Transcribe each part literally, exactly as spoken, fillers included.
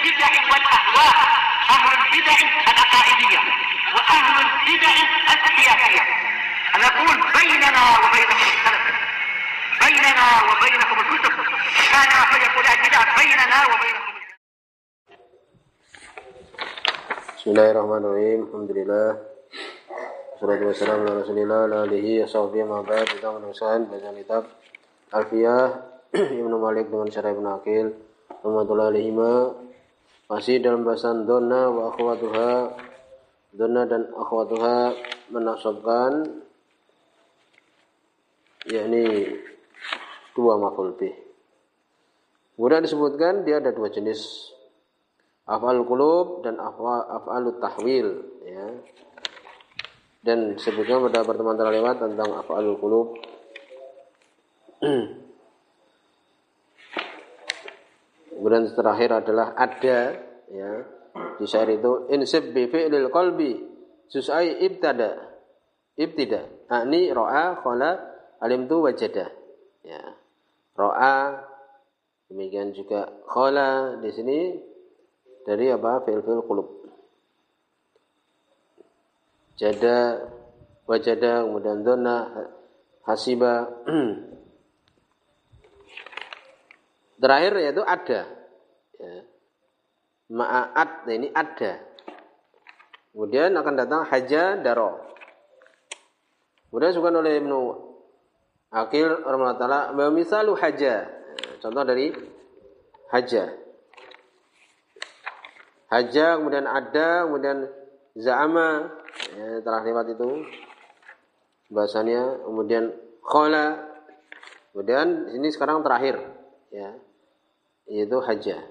البدع والأهواء، أهل البدع العقائدية وأهل البدع السياسية. أنا أقول بيننا وبينكم السلف، بيننا وبينكم الكتب، كان أحد يقول البدع بيننا وبينكم. Bismillahirrahmanirrahim. Alhamdulillah. Wassalatu wassalamu ala Rasulillah wa alihi washabbihi ma ba'd. Kita meneruskan bacaan kitab Alfiyah Ibnu Malik dengan Syarah Ibnu Aqil rahmatullahi alaihima. Masih dalam bahasan dhanna wa akhwatuha. Dhanna dan akhwatuha menasabkan yakni dua maf'ul bih. Kemudian disebutkan dia ada dua jenis, af'alul qulub dan af'alut tahwil, ya. Dan sebutnya pada pertemuan terlewat tentang af'alul qulub. Kemudian terakhir adalah ada, ya. Di syair itu insib bi fi'lil qalbi susai ibtada ibtida ani ra'a khala alimtu wajada, ya. Ra'a, demikian juga khala di sini dari apa? Fi'il-fi'il qulub. Jada, wajada, kemudian dhanna, hasiba. Terakhir yaitu ada. Ya. Ma'at, ini ada. Kemudian akan datang haja, daro. Kemudian disebutkan oleh Ibnu Aqil rahimahullah ta'ala, wa misalu haja. Contoh dari haja. Haja, kemudian ada, kemudian za'ama, ya, telah lewat itu bahasanya, kemudian khala, kemudian ini sekarang terakhir, ya, yaitu haja.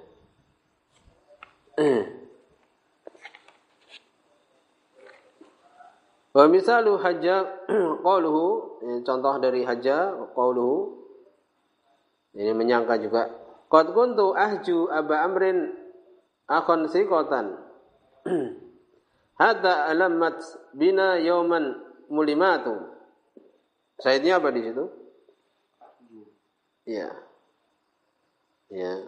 Wa misalu haja qauluhu, contoh dari haja qauluhu, ini menyangka juga, qad kuntu ahju aba amrin akhon siqatan hatta alamat bina yauman mulimatu. Saidnya apa di situ? Ya. Ya.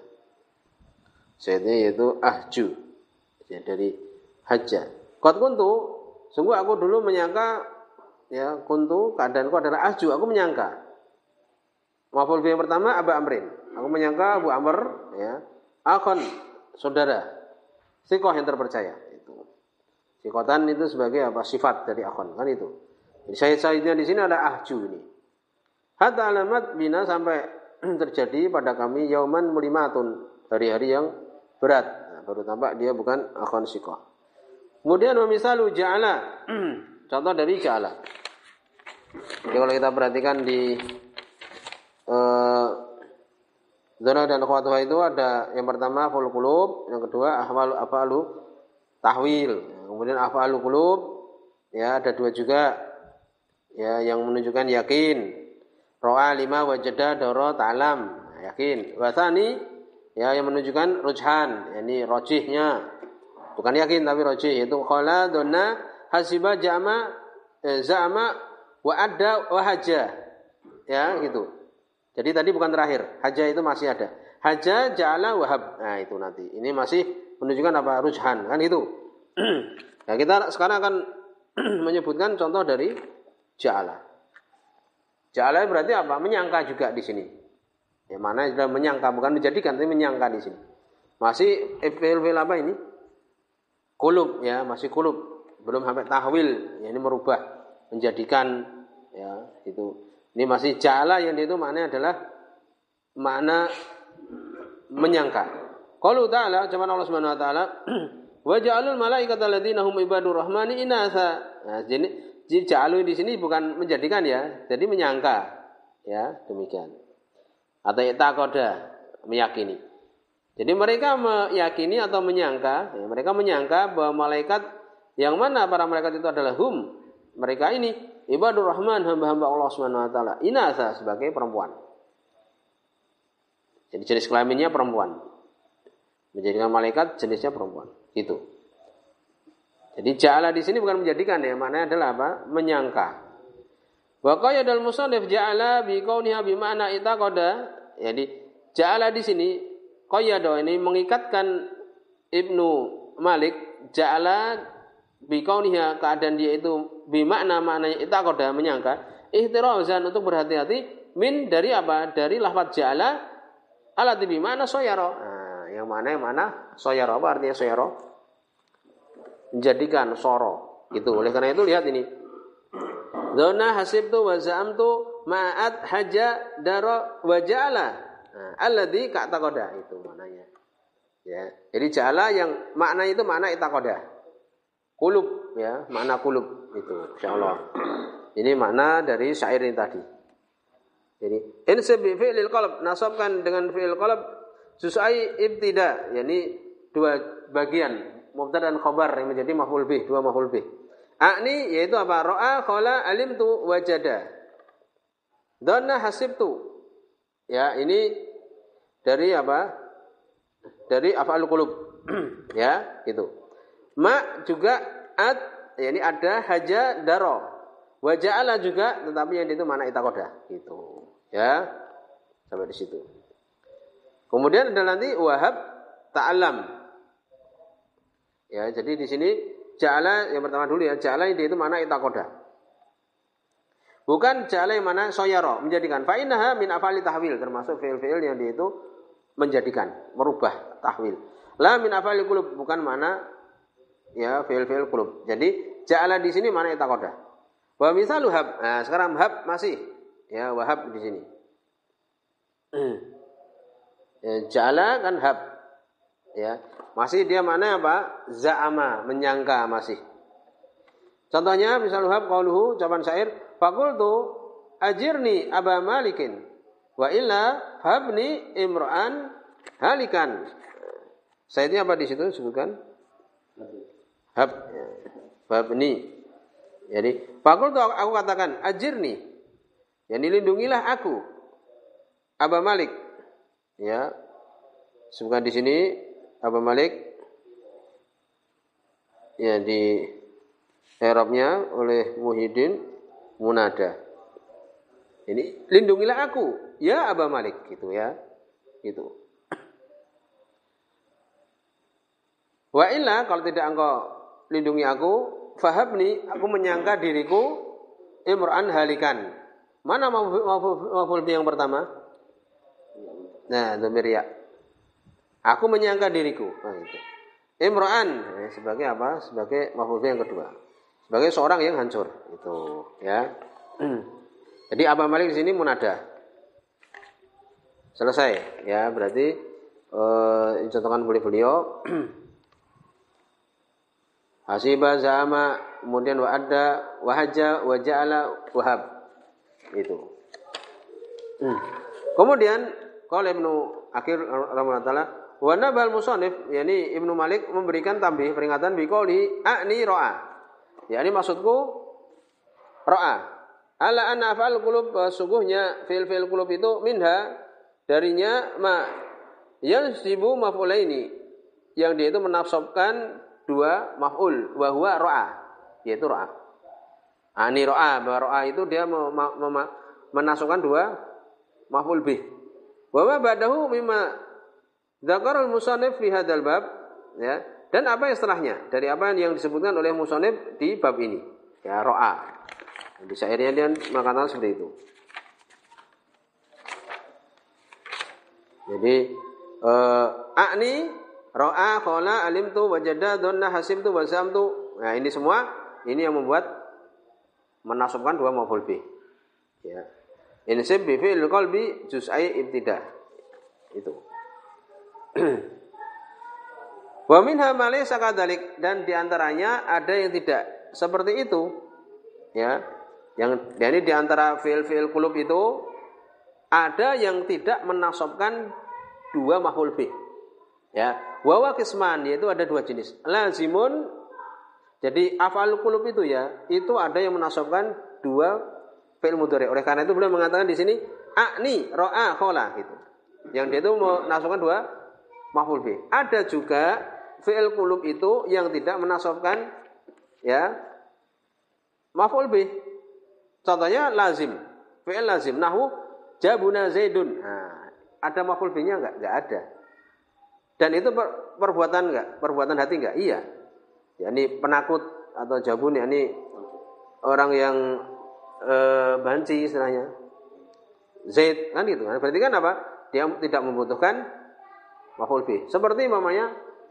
Saidnya yaitu ahju. Ya, dari haja. Qad kuntu, sungguh aku dulu menyangka, ya, kuntu keadaanku adalah ahju, aku menyangka. Maf'ul bih yang pertama aba amrin. Aku menyangka Abu Amr, ya, akhon, saudara, siqah yang terpercaya. Itu siqatan itu sebagai apa? Sifat dari akhon, kan itu. Jadi syahid-syahidnya di sini ada ahju ini. Hatta alamat bina, sampai terjadi pada kami yauman mulimatun, hari-hari yang berat. Nah, baru tampak dia bukan akhon siqah. Kemudian wa misalu ja'ala. Contoh dari ja'ala. Jadi kalau kita perhatikan di uh, dhanna dan akhwatuha itu ada yang pertama af'alul qulub, yang kedua ahwalu af'alu tahwil. Kemudian af'alul qulub, ya, ada dua juga, ya, yang menunjukkan yakin. Ra'a lima wajada dara ta'lam, yakin. Wasani, ya, yang menunjukkan rujhan, yakni rajihnya. Bukan yakin tapi rajih, itu khala, dhanna, hasiba, ja'ma, eh, za'ma, wa adda, wa haja. Ya, gitu. Jadi tadi bukan terakhir, haja itu masih ada. Haja, ja'ala, wahab. Nah, itu nanti. Ini masih menunjukkan apa? Rujhan, kan itu. Nah, kita sekarang akan menyebutkan contoh dari ja'ala. Ja'ala berarti apa? Menyangka juga di sini. Ya, mana sudah menyangka, bukan menjadikan, tapi menyangka di sini. Masih fi'il-fi'il apa ini? Qulub, ya, masih qulub. Belum sampai tahwil, ya, ini merubah, menjadikan, ya, itu. Ini masih ja'ala, yang itu maknanya adalah makna menyangka. Qalu ta'ala, cuman Allah Subhanahu wa taala, wa ja'alul malaikata alladziina hum ibadur rahmani inatha. Nah, jadi ja'alu di sini bukan menjadikan, ya, jadi menyangka. Ya, demikian. Atau i'taqada, meyakini. Jadi mereka meyakini atau menyangka, ya, mereka menyangka bahwa malaikat yang mana para malaikat itu adalah hum, mereka ini ibadur rahman, hamba-hamba Allah Subhanahu wa taala, inatha, sebagai perempuan. Jadi jenis kelaminnya perempuan. Menjadikan malaikat jenisnya perempuan. Gitu. Jadi ja'ala di sini bukan menjadikan, ya, maknanya adalah apa? Menyangka. Wa qayyadal musannif ja'ala bi kauniha bi ma'na itaqada. Jadi ja'ala di sini qayyada, ini mengikatkan Ibnu Malik ja'ala biqauniha keadaan dia itu bimakna maknanya itaqada menyangka ihtirazan untuk berhati-hati min dari apa? Dari lafaz ja'ala alati bimakna soyaro. Nah, yang mana yang mana soyaro apa artinya soyaro? Menjadikan soro. Itu. Oleh karena itu lihat ini. Dzanna hasibtu wa za'amtu ma'at haja dara wa ja'ala. Nah, alladzi ka'taqada itu maknanya. Ya. Jadi ja'ala yang makna itu makna itaqada. Kulub ya, makna kulub itu insyaallah. Ini makna dari syair ini tadi. Jadi insib bi fi'lil qalb, nasabkan dengan fi'il qalb susai ibtida, yakni dua bagian mubtada dan khabar yang menjadi maf'ul bih, dua maf'ul bih. Akni yaitu apa? Ra'a, qala, alimtu, wajada. Dhanna hasibtu. Ya, ini dari apa? Dari af'al qulub. Ya, itu. Ma juga at, ya ini ada haja daro. Wa ja'ala juga tetapi yang itu mana itaqada gitu. Ya. Sampai di situ. Kemudian ada nanti wahab ta'allam. Ya, jadi di sini ja'ala yang pertama dulu ya, ja'ala ini itu mana itaqada. Bukan ja'ala yang mana soyaro, menjadikan. Fa innaha min af'ali tahwil, termasuk fi'il-fi'il yang dia itu menjadikan, merubah tahwil. La min af'ali qulub, bukan mana ya fi'il-fi'il qulub. Jadi ja'ala di sini mana itaqada. Wa misalu hab. Nah, sekarang hab masih ya wahab di sini. Ya, ja'ala kan hab. Ya, masih dia mana apa? Za'ama, menyangka masih. Contohnya misal hab qauluhu ucapan syair, faqultu ajirni Aba Malikin wa illa habni imra'an halikan. Syairnya apa di situ sebutkan? Hab. Habni. Jadi, faqultu aku katakan ajirni. Yani lindungilah aku Aba Malik. Ya. Sebutkan di sini Aba Malik ya di Arabnya oleh Muhyiddin Munada. Ini lindungilah aku ya Aba Malik gitu ya. Gitu. Wa illa kalau tidak engkau lindungi aku, fahabni aku menyangka diriku imra'an halikan. Mana maf'ul yang pertama? Nah, dhamir ya. Aku menyangka diriku. Nah, itu. Imra'an ya, sebagai apa? Sebagai maf'ul yang kedua. Sebagai seorang yang hancur. Itu, ya. Jadi Aba Malik di sini munada. Selesai, ya. Berarti eh contohkan boleh beliau hasiba zama kemudian wa'adda wahaja waja'ala wahab. Itu. Kemudian qala Ibnu Akhir rahimahullah taala wa nabal musannif yakni Ibnu Malik memberikan tambih peringatan biqauli a'ni ra'a. Ya ini maksudku ra'a. Ala anna af'al qulub sungguhnya fil-fil qulub itu minha darinya ma yansibu maf'ulaini yang dia itu menafsabkan dua maf'ul wa huwa ra'a yaitu ra'a. Ani ra'a, bahwa ra'a itu dia menasukkan dua maf'ul bih. Wa ma ba'dahu mimma dzakarul musannif fi hadzal bab ya. Dan apa yang setelahnya dari apa yang disebutkan oleh musannif di bab ini. Ya ra'a. Di syairnya dia mengatakan seperti itu. Jadi eh a'ni ra'a qala alimtu wajada dhanna hasibtu wa zamtu. Nah, ini semua ini yang membuat menasabkan dua maf'ul bih. Ya. Insib bi fi'il qalbi juz'ai ibtida. Itu. Wa minha ma laysa kadzalik dan di antaranya ada yang tidak seperti itu. Ya. Yang jadi di antara fi'il-fi'il qulub itu ada yang tidak menasabkan dua maf'ul bih. Ya. Wa wa qisman yaitu ada dua jenis. Lazimun jadi af'al qulub itu ya, itu ada yang menasabkan dua fi'il mudhari. Oleh karena itu beliau mengatakan di sini a'ni ra'a qala gitu. Yang dia itu menasabkan dua maf'ul bih. Ada juga fi'il qulub itu yang tidak menasabkan ya maf'ul bih. Contohnya lazim. Fi'il lazim nahwu jabuna zaidun. Nah, ada maf'ul bihnya enggak? Enggak ada. Dan itu per, perbuatan enggak? Perbuatan hati enggak? Iya. yakni penakut atau jabun, yakni orang yang e, banci istilahnya. Zaid kan gitu kan. Berarti kan apa? Dia tidak membutuhkan maf'ul bih. Seperti mamanya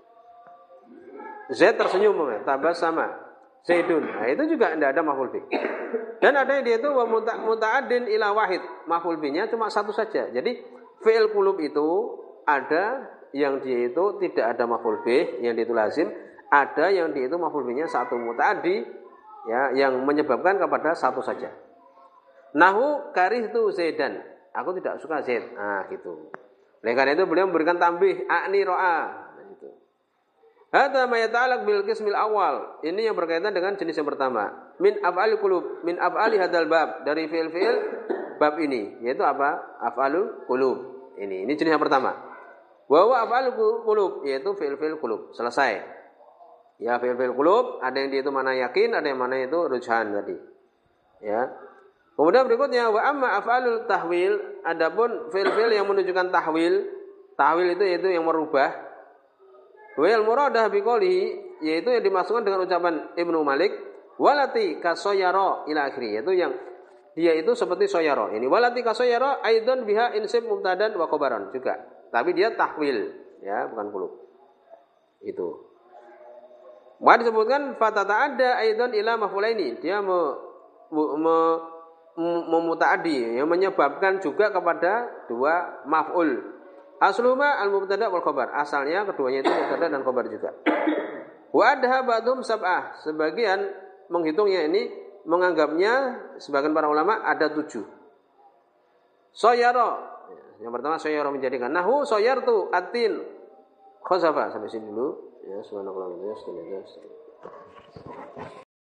Zaid tersenyum mamanya, tabassama Zaidun. Nah, itu juga tidak ada maf'ul bih. Dan ada yang dia itu wa muta'addin ila wahid. Maf'ul bihnya cuma satu saja. Jadi fi'il qulub itu ada yang dia itu tidak ada maf'ul bih, yang dia itu lazim, ada yang dia itu maf'ul bihnya satu muta'addi ya, yang menyebabkan kepada satu saja. Nahu karihtu Zaidan. Aku tidak suka Zaid. Nah, gitu. Oleh karena itu beliau memberikan tambih a'ni ro'a. Nah, gitu. Hadza ma yata'allaq bil qismil awal. Ini yang berkaitan dengan jenis yang pertama. Min af'ali qulub, min af'ali hadzal bab, dari fi'il-fi'il bab ini, yaitu apa? Af'alul qulub. Ini, ini jenis yang pertama. Wa huwa af'alul qulub, yaitu fi'il-fi'il qulub. Selesai. Ya, fi'il-fi'il qulub, ada yang dia itu mana yakin, ada yang mana itu rujhan tadi. Ya. Kemudian berikutnya wa amma af'alul tahwil, adapun fi'il-fi'il yang menunjukkan tahwil, tahwil itu yaitu yang merubah. Wal muradah biqouli, yaitu yang dimaksudkan dengan ucapan Ibnu Malik, walati kasoyaro ila akhiri, yaitu yang dia itu seperti soyaro. Ini walati kasoyaro aidon biha insib mubtadan wa khabaran juga. Tapi dia tahwil, ya, bukan qulub. Itu. Maka disebutkan fatata'adda aidon ila maf'ulaini, dia me, me memutaaddi, yang menyebabkan juga kepada dua maf'ul. Asluma al-mubtada wal khabar. Asalnya keduanya itu mubtada dan khabar juga. Wa adha ba'dhum sab'ah. Sebagian menghitungnya ini menganggapnya, sebagian para ulama ada tujuh. Soyaro. Yang pertama soyaro menjadikan. Nahu soyartu atin khozafa. Sampai sini dulu. Ya, subhanallah.